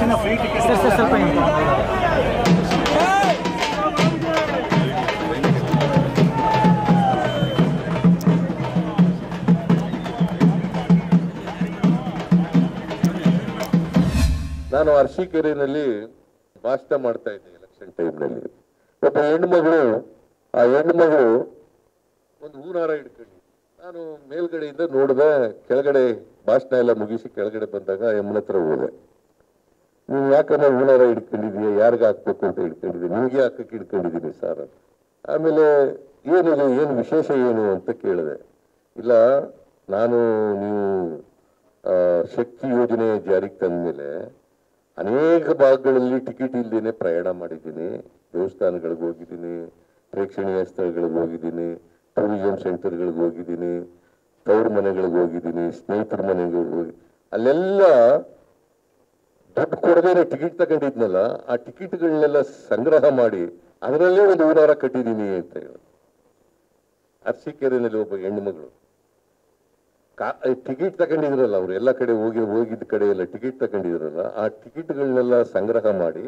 ನಾನು ಅರಸೀಕೆರೆಯಲ್ಲಿ ಭಾಷಣ ಮಾಡ್ತಾ ಇದ್ದೆ ಎಲೆಕ್ಷನ್ ಟೈಮ್ನಲ್ಲಿ. ಒಬ್ಬ ಹೆಣ್ಮಗಳು, ಆ ಹೆಣ್ಮಗಳು ಒಂದು ಹೂನಾರ ಹಿಡ್ಕೊಂಡು, ನಾನು ಮೇಲ್ಗಡೆಯಿಂದ ನೋಡಿದೆ, ಕೆಳಗಡೆ ಭಾಷಣ ಎಲ್ಲ ಮುಗಿಸಿ ಕೆಳಗಡೆ ಬಂದಾಗ ಎಮ್ಮನ ಹತ್ರ ಹೋದೆ. ನೀವು ಯಾಕಂದ್ರೆ ಹೂನಾರ ಹಿಡ್ಕೊಂಡಿದೀಯ, ಯಾರಿಗೆ ಹಾಕ್ಬೇಕು ಅಂತ ಹಿಡ್ಕೊಂಡಿದ್ದೀನಿ, ನಿಮಗೆ ಹಾಕಕ್ಕೆ ಹಿಡ್ಕೊಂಡಿದ್ದೀನಿ ಸರ್. ಆಮೇಲೆ ಏನಿದೆ, ಏನು ವಿಶೇಷ ಏನು ಅಂತ ಕೇಳಿದೆ. ಇಲ್ಲ, ನಾನು ನೀವು ಶಕ್ತಿ ಯೋಜನೆ ಜಾರಿಗೆ ತಂದ್ಮೇಲೆ ಅನೇಕ ಭಾಗಗಳಲ್ಲಿ ಟಿಕೆಟ್ ಇಲ್ಲದೇನೆ ಪ್ರಯಾಣ ಮಾಡಿದ್ದೀನಿ. ದೇವಸ್ಥಾನಗಳಿಗೆ ಹೋಗಿದ್ದೀನಿ, ಪ್ರೇಕ್ಷಣೀಯ ಸ್ಥಳಗಳಿಗೆ ಹೋಗಿದ್ದೀನಿ, ಟೂರಿಸಂ ಸೆಂಟರ್ಗಳಿಗೆ ಹೋಗಿದ್ದೀನಿ, ತವ್ರ ಮನೆಗಳಿಗೆ ಹೋಗಿದ್ದೀನಿ, ಸ್ನೇಹಿತರ ಮನೆಗಳಿಗೆ ಹೋಗಿ ಅಲ್ಲೆಲ್ಲ ದುಡ್ಡು ಕೊಡದೇನೆ ಟಿಕೆಟ್ ತಗೊಂಡಿದ್ನಲ್ಲ, ಆ ಟಿಕೆಟ್ಗಳನ್ನೆಲ್ಲ ಸಂಗ್ರಹ ಮಾಡಿ ಅದರಲ್ಲೇ ಒಂದು ಹೂನಾರ ಕಟ್ಟಿದ್ದೀನಿ ಅಂತ ಹೇಳಿ. ಅರಸೀಕೆರೆಯಲ್ಲಿ ಒಬ್ಬ ಹೆಣ್ಣುಮಗಳು ಟಿಕೆಟ್ ತಗೊಂಡಿದ್ರಲ್ಲ, ಅವ್ರು ಎಲ್ಲ ಕಡೆ ಹೋಗಿದ್ದ ಕಡೆ ಎಲ್ಲ ಟಿಕೆಟ್ ತಗೊಂಡಿದ್ರಲ್ಲ, ಆ ಟಿಕೆಟ್ಗಳನ್ನೆಲ್ಲ ಸಂಗ್ರಹ ಮಾಡಿ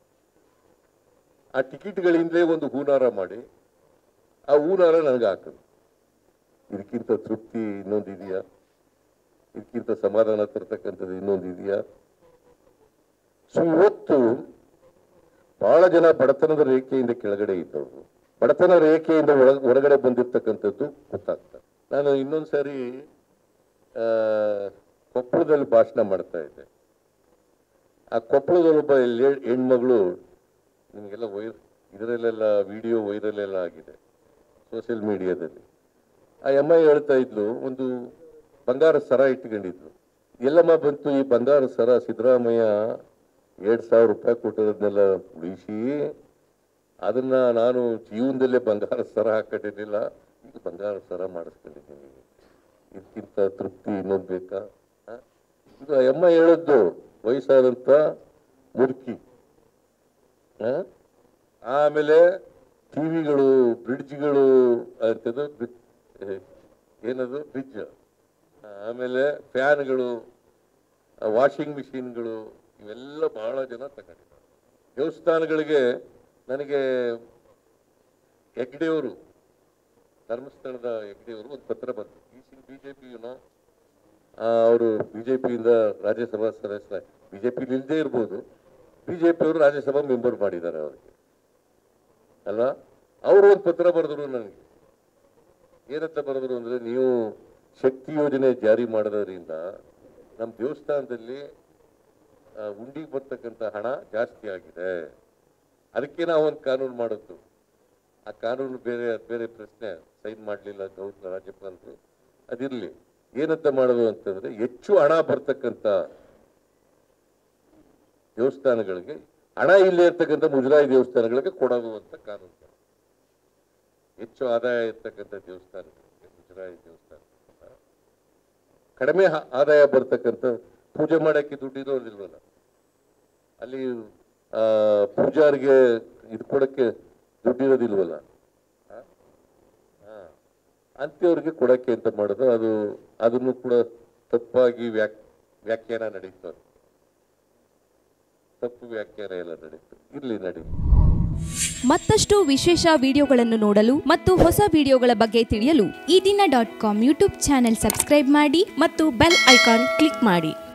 ಆ ಟಿಕೆಟ್ಗಳಿಂದಲೇ ಒಂದು ಹೂನಾರ ಮಾಡಿ ಆ ಹೂನಾರ ನನಗೆ ಹಾಕೋದು. ಇದಕ್ಕಿಂತ ತೃಪ್ತಿ ಇನ್ನೊಂದಿದೆಯಾ? ಇದಕ್ಕಿಂತ ಸಮಾಧಾನ ತರ್ತಕ್ಕಂಥದ್ದು ಇನ್ನೊಂದಿದೆಯಾ? ಸೊ ಇವತ್ತು ಬಹಳ ಜನ ಬಡತನದ ರೇಖೆಯಿಂದ ಕೆಳಗಡೆ ಇದ್ದವರು, ಬಡತನ ರೇಖೆಯಿಂದ ಹೊರಗಡೆ ಬಂದಿರ್ತಕ್ಕಂಥದ್ದು ಗೊತ್ತಾಗ್ತದೆ. ನಾನು ಇನ್ನೊಂದು ಸಾರಿ ಕೊಪ್ಪಳದಲ್ಲಿ ಭಾಷಣ ಮಾಡ್ತಾ ಇದ್ದೆ. ಆ ಕೊಪ್ಪಳದಲ್ಲಿ ಒಬ್ಬ ಹೆಣ್ಮಗಳು, ನಿಮಗೆಲ್ಲ ಇದರಲ್ಲೆಲ್ಲ ವಿಡಿಯೋ ವೈರಲ್ ಎಲ್ಲ ಆಗಿದೆ ಸೋಷಿಯಲ್ ಮೀಡಿಯಾದಲ್ಲಿ. ಆ ಅಮ್ಮ ಹೇಳ್ತಾ ಇದ್ಲು, ಒಂದು ಬಂಗಾರ ಸರ ಇಟ್ಕೊಂಡಿದ್ಲು. ಎಲ್ಲಮ್ಮ ಬಂತು ಈ ಬಂಗಾರ ಸರ? ಸಿದ್ದರಾಮಯ್ಯ 2,000 ರೂಪಾಯಿ ಕೊಟ್ಟಿರೋದನ್ನೆಲ್ಲ ಉಳಿಸಿ ಅದನ್ನ ನಾನು ಜೀವನದಲ್ಲೇ ಬಂಗಾರ ಸರ ಹಾಕೊಂಡಿರ್ಲಿಲ್ಲ, ಈಗ ಬಂಗಾರ ಸರ ಮಾಡಿಸ್ಕೊಂಡಿದ್ದೀನಿ. ಇದಕ್ಕಿಂತ ತೃಪ್ತಿ ಇನ್ನೊಂದು ಬೇಕಾ? ಇದು ಅಮ್ಮ ಹೇಳದ್ದು ವಯಸ್ಸಾದಂತ ಮುದುಕಿ. ಆಮೇಲೆ ಟಿವಿಗಳು, ಬ್ರಿಡ್ಜ್ಗಳು ಅಂತದ್ದು, ಏನದು ಬ್ರಿಡ್ಜ್, ಆಮೇಲೆ ಫ್ಯಾನ್ಗಳು, ವಾಷಿಂಗ್ ಮಿಷಿನ್ಗಳು, ಇವೆಲ್ಲ ಬಹಳ ಜನ ತಗೊಂಡಿದ್ದಾರೆ. ದೇವಸ್ಥಾನಗಳಿಗೆ ನನಗೆ ಹೆಗ್ಡೆಯವರು, ಧರ್ಮಸ್ಥಳದ ಹೆಗ್ಡೆಯವರು ಒಂದು ಪತ್ರ ಬಂತು. ಬಿಜೆಪಿನ ಅವರು ಬಿಜೆಪಿಯಿಂದ ರಾಜ್ಯಸಭಾ ಸದಸ್ಯ, ಬಿಜೆಪಿ ಇಲ್ಲದೆ ಇರ್ಬೋದು, ಬಿಜೆಪಿಯವರು ರಾಜ್ಯಸಭಾ ಮೆಂಬರ್ ಮಾಡಿದ್ದಾರೆ ಅವ್ರಿಗೆ ಅಲ್ಲ. ಅವರು ಒಂದು ಪತ್ರ ಬರೆದ್ರು ನನಗೆ. ಏನಂತ ಬರೆದ್ರು ಅಂದ್ರೆ, ನೀವು ಶಕ್ತಿ ಯೋಜನೆ ಜಾರಿ ಮಾಡೋದ್ರಿಂದ ನಮ್ಮ ದೇವಸ್ಥಾನದಲ್ಲಿ ಉಂಡಿಗೆ ಬರ್ತಕ್ಕಂಥ ಹಣ ಜಾಸ್ತಿ ಆಗಿದೆ, ಅದಕ್ಕೆ ನಾವು ಒಂದು ಕಾನೂನು ಮಾಡಿದ್ದು. ಆ ಕಾನೂನು ಬೇರೆ ಪ್ರಶ್ನೆ, ಸೈನ್ ಮಾಡಲಿಲ್ಲ ಗೌರ್ನರ್, ರಾಜ್ಯಪಾಲರು. ಅದಿರಲಿ, ಏನಂತ ಮಾಡೋದು ಅಂತಂದ್ರೆ, ಹೆಚ್ಚು ಹಣ ಬರ್ತಕ್ಕಂಥ ದೇವಸ್ಥಾನಗಳಿಗೆ, ಹಣ ಇಲ್ಲೇ ಇರ್ತಕ್ಕಂಥ ಮುಜರಾಯಿ ದೇವಸ್ಥಾನಗಳಿಗೆ ಕೊಡೋದು ಅಂತ ಕಾನೂನು. ಹೆಚ್ಚು ಆದಾಯ ಇರ್ತಕ್ಕಂಥ ದೇವಸ್ಥಾನಗಳಿಗೆ, ಮುಜರಾಯಿ ದೇವಸ್ಥಾನ, ಕಡಿಮೆ ಆದಾಯ ಬರ್ತಕ್ಕಂಥ, ಪೂಜೆ ಮಾಡಕ್ಕೆ ದುಡ್ಡಿರೋದಿಲ್ವಲ್ಲ, ಅಲ್ಲಿ ಪೂಜಾರಿಗೆ ಇದು ಕೊಡಕ್ಕೆ ದುಡ್ಡಿರೋದಿಲ್ವಲ್ಲ, ಅಂತ್ಯವ್ರಿಗೆ ಕೊಡಕ್ಕೆ ಅಂತ ಮಾಡೋದು. ಅದನ್ನು ಕೂಡ ತಪ್ಪಾಗಿ ವ್ಯಾಖ್ಯಾನ ನಡೀತದೆ, ತಪ್ಪು ವ್ಯಾಖ್ಯಾನ ಎಲ್ಲ ನಡೀತು. ಇರ್ಲಿ, ನಡೀತು. ಮತ್ತಷ್ಟು ವಿಶೇಷ ವಿಡಿಯೋಗಳನ್ನು ನೋಡಲು ಮತ್ತು ಹೊಸ ವಿಡಿಯೋಗಳ ಬಗ್ಗೆ ತಿಳಿಯಲು ಈ ದಿನ .com ಯೂಟ್ಯೂಬ್ ಚಾನೆಲ್ ಸಬ್ಸ್ಕ್ರೈಬ್ ಮಾಡಿ ಮತ್ತು ಬೆಲ್ ಐಕಾನ್ ಕ್ಲಿಕ್ ಮಾಡಿ.